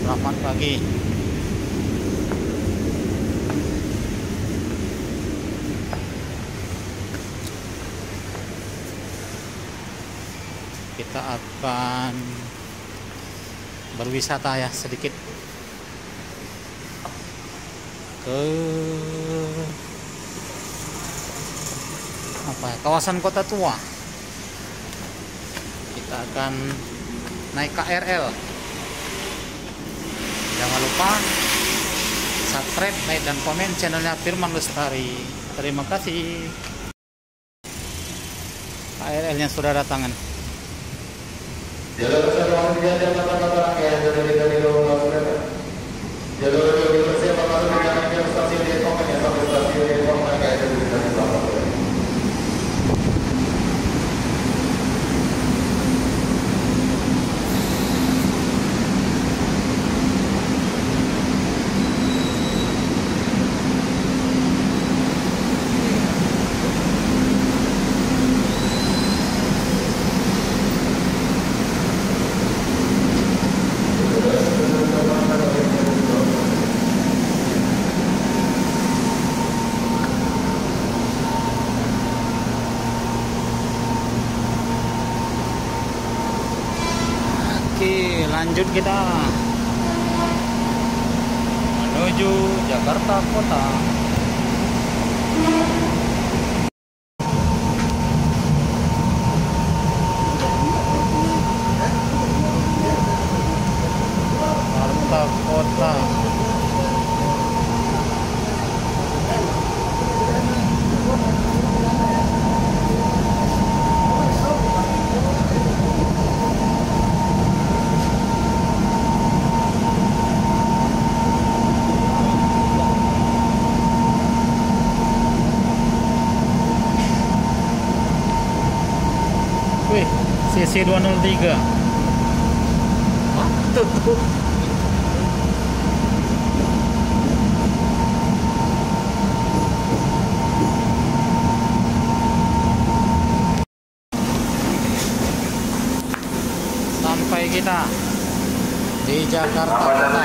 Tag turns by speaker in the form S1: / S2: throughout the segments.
S1: Selamat pagi. Kita akan berwisata ya sedikit ke kawasan Kota Tua. Kita akan naik KRL. Jangan lupa subscribe, like, dan komen channelnya Firman Lestari. Terima kasih. KRL-nya sudah datang.
S2: Jalur persiapan tiga kata-kata rangkaian dari jalur persiapan masuk dengan stasiun Depok sampai stasiun Depok rangkaian dari
S1: Oke, lanjut kita menuju Jakarta Kota. Jakarta Kota. Wih, CC 203. Mantap tuh. Sampai kita di Jakarta Kota.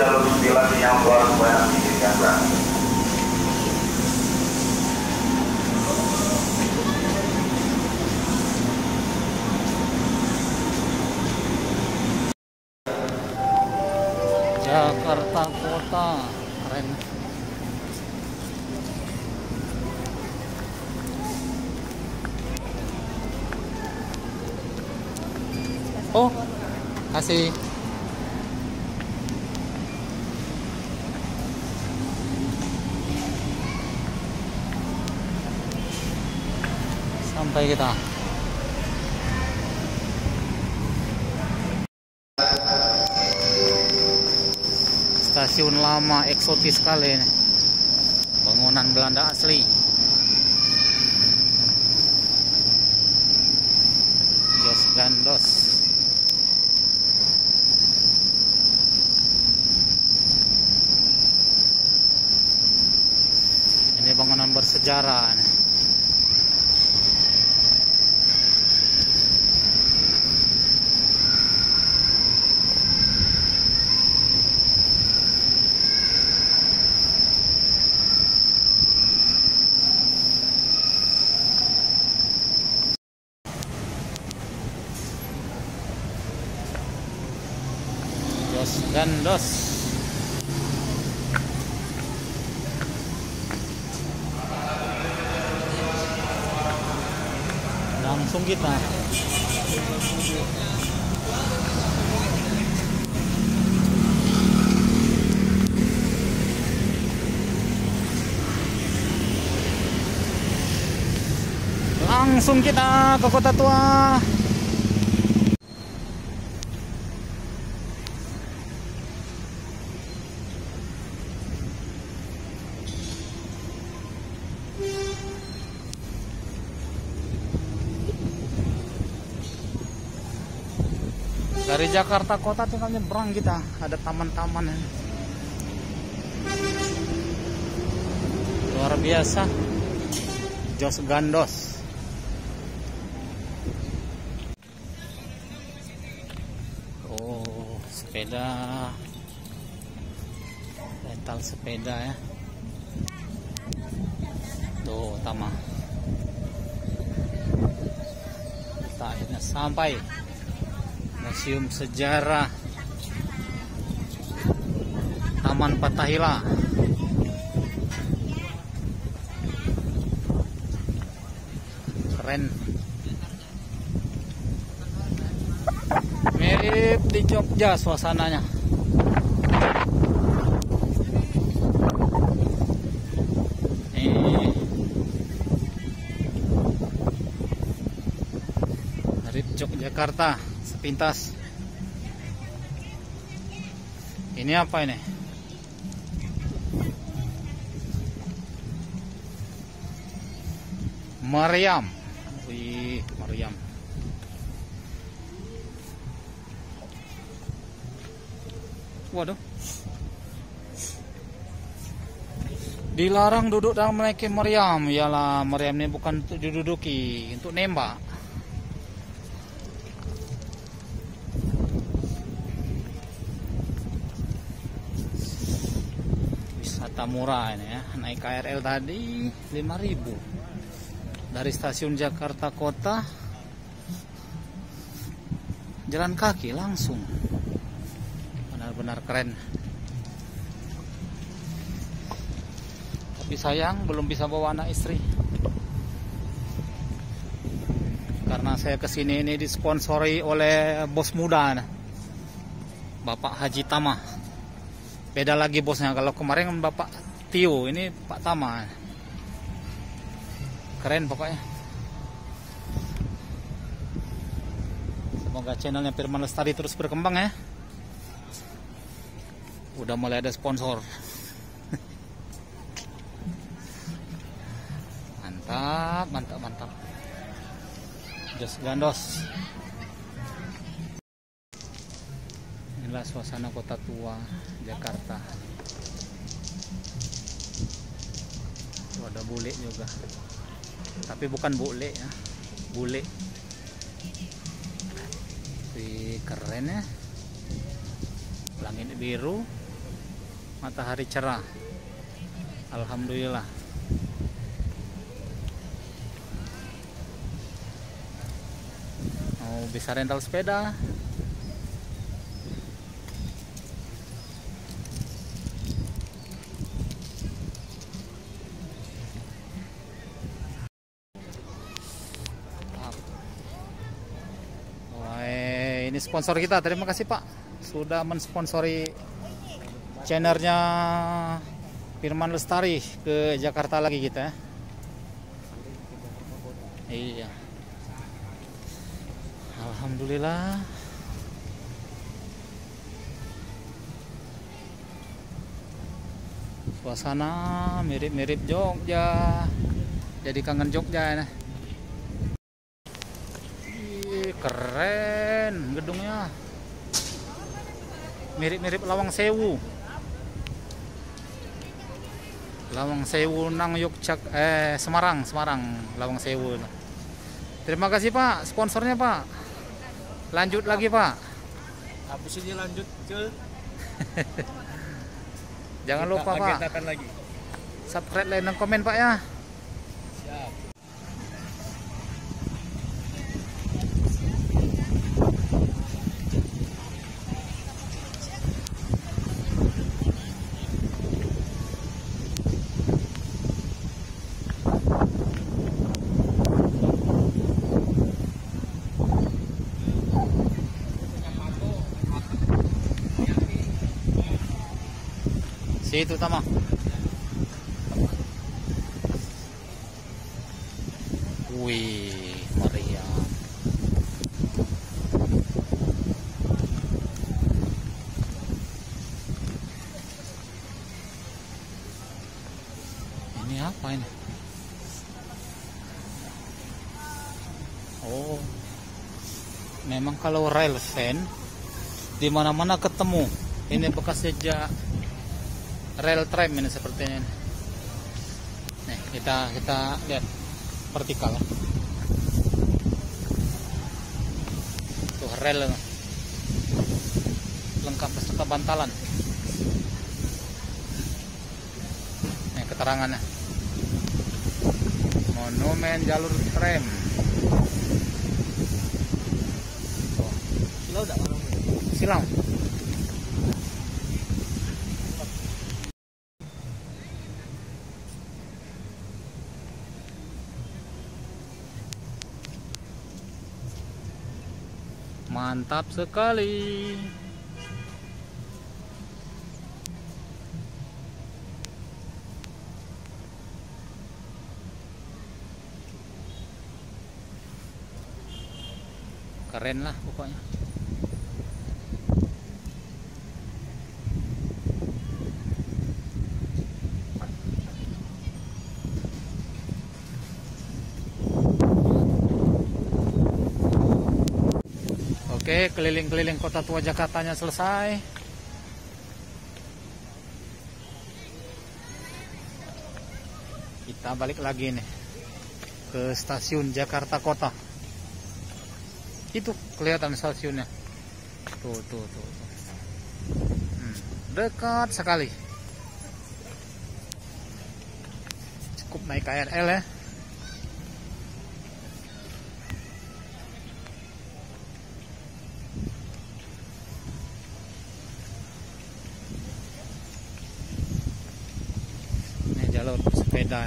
S1: Jakarta Kota, keren. Oh, kasih. Sampai kita. Stasiun lama, eksotis sekali ini. Bangunan Belanda asli. Jos Gandos. Ini bangunan bersejarah nih. Jos Gandos. Langsung kita ke Kota Tua. Dari Jakarta Kota tinggal nyebrang kita, ada taman-taman. Luar biasa. Jos Gandos. Oh, sepeda rental sepeda ya. Tuh utama. Kita akhirnya sampai Museum Sejarah Taman Fathahillah. Keren. Mirip di Jogja suasananya. Mirip Yogyakarta sepintas. Ini apa ini? Maryam. Wih, Maryam. Waduh. Dilarang duduk dalam menaiki meriam. Iyalah, meriam ini bukan untuk diduduki, untuk nembak. Wisata murah ini ya. Naik KRL tadi 5.000. Dari stasiun Jakarta Kota jalan kaki langsung. Benar-benar keren. Tapi sayang belum bisa bawa anak istri. Karena saya kesini ini disponsori oleh bos muda, Bapak Haji Tama. Beda lagi bosnya. Kalau kemarin Bapak Tio, ini Pak Tama. Keren pokoknya. Semoga channelnya Firman Lestari terus berkembang ya. Udah mulai ada sponsor. Mantap, mantap, mantap. Jos gandos. Inilah suasana kota tua Jakarta. Tuh ada bule juga. Tapi bukan bule ya. Bule. Wih, keren ya. Langit biru, matahari cerah. Alhamdulillah. Oh, bisa rental sepeda. Wah, ini sponsor kita. Terima kasih Pak sudah mensponsori channelnya Firman Lestari ke Jakarta lagi kita. Iya. Alhamdulillah. Suasana mirip-mirip Jogja. Jadi kangen Jogja. Ih, keren gedungnya. Mirip-mirip Lawang Sewu. Lawang Sewu nang Yogyakarta, Semarang, Lawang Sewu. Terima kasih Pak, sponsornya Pak. Lanjut lagi Pak.
S3: Habis ini lanjut ke
S1: Jangan lupa Pak.
S3: Lagi.
S1: Subscribe, like, dan komen Pak ya.
S3: Siap.
S1: Situ Tama. Wih, Maria. Ini apa ini? Oh, memang kalau rail fan di mana-mana ketemu. Ini bekas jejak rel tram ini sepertinya. Nih kita lihat vertikal. Tuh rel lengkap beserta bantalan. keterangannya. Monumen jalur tram.
S3: Silau enggak orang?
S1: Silau. Mantap sekali. Keren lah pokoknya. Oke, keliling-keliling kota tua Jakartanya selesai. Kita balik lagi nih ke stasiun Jakarta Kota. Itu kelihatan stasiunnya. Tuh. Dekat sekali. Cukup naik KRL ya. Ini jalur sepeda.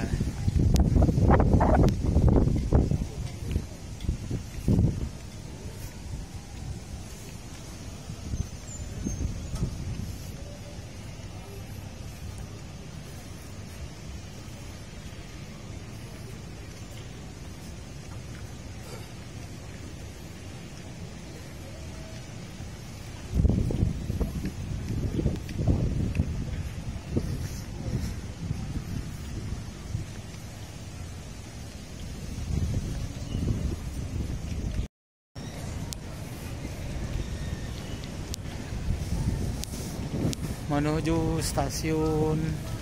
S1: Menuju stasiun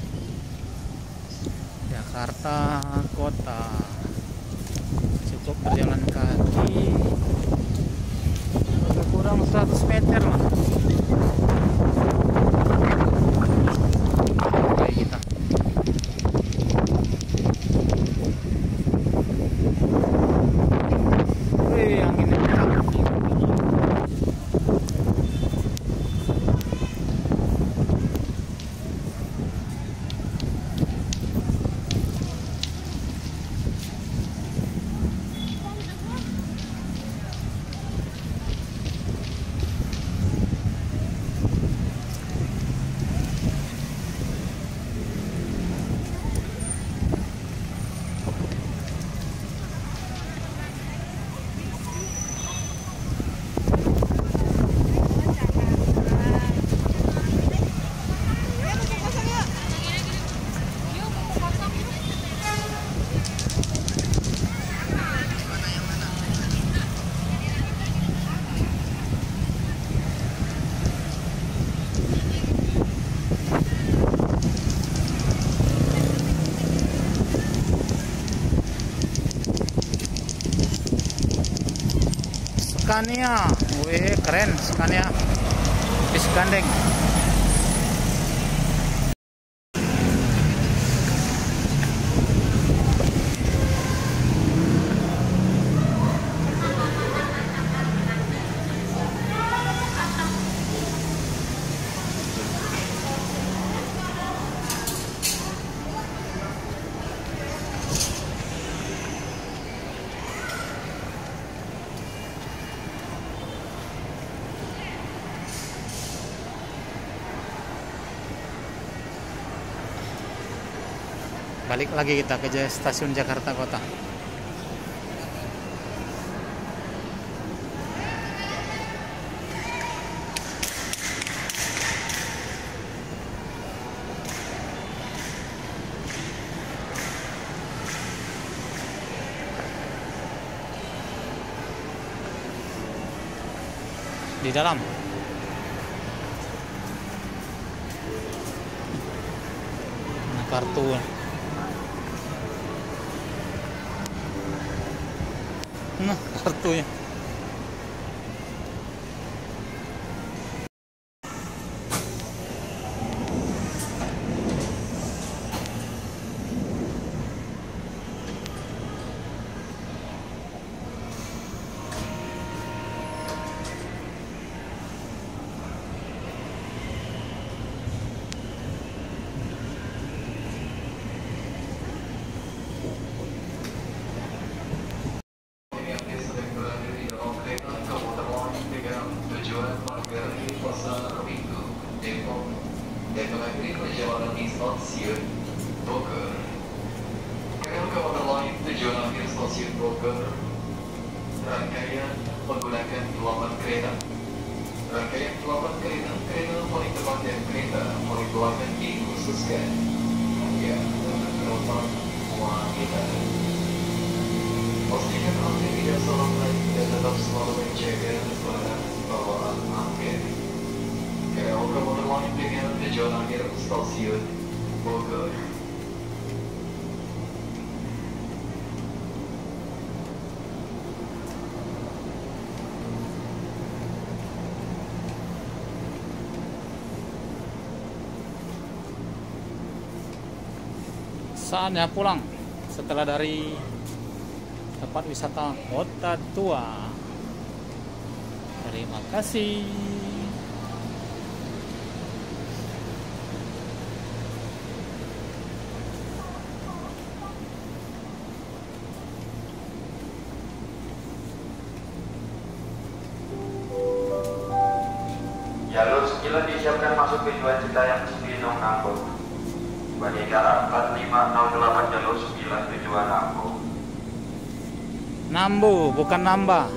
S1: Jakarta Kota. Cukup berjalan kaki lebih kurang 100 meter lah. Sampai kita. Wih, anginnya kencang. Scania, wih keren Scania, bis gandeng. Balik lagi kita ke stasiun Jakarta Kota. Di dalam. Nah, kartu. Nah, kartunya.
S4: Depok dan mengakhiri perjalanan di stasiun Bogor. KL Komuter Line tujuan akhir stasiun Bogor. Rangkaian menggunakan 8 kereta. Rangkaian 8 kereta paling depan dan kereta paling belakang dikhususkan hanya untuk penumpang wanita. Pastikan Anda tidak salah naik dan tetap selalu menjaga barang bawaan Anda. KL Komuter Line dengan tujuan akhir stasiun Bogor.
S1: Saatnya pulang setelah dari tempat wisata Kota Tua. Terima kasih.
S5: Jalur 9 disiapkan masuk tujuan Citayam Cibinong Nambo. Bandara 4508 jalur 9 tujuan Nambo.
S1: Nambu, bukan nambah.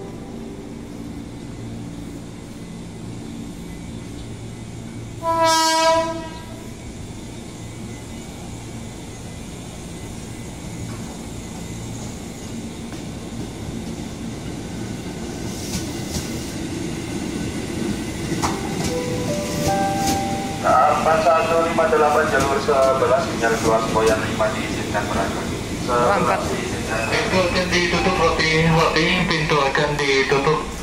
S5: KA 4158 jalur 11 sinyal 2 Semboyan 5 diizinkan berangkat.
S1: Berangkat.
S4: Pintu akan ditutup, Roti. Pintu akan ditutup.